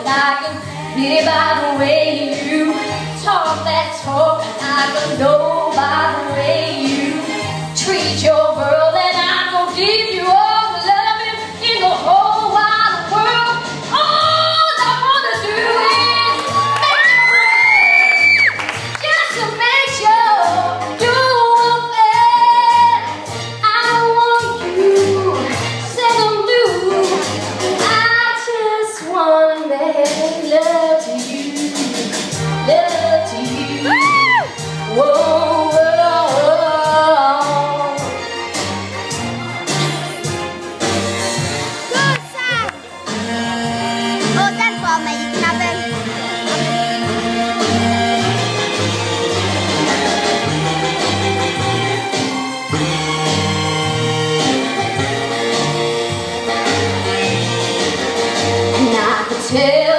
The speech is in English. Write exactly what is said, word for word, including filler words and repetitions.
I can hear by the way you talk that talk, and I can know by the way you treat your girl, and I'm gonna give you all the loving in the whole wide world. All I wanna do is make you proud, just to make sure you will fair. I want you set them loose. I just wanna make love to you, love to you. Whoa, whoa, whoa. Och den var mig i knabben. And I could tell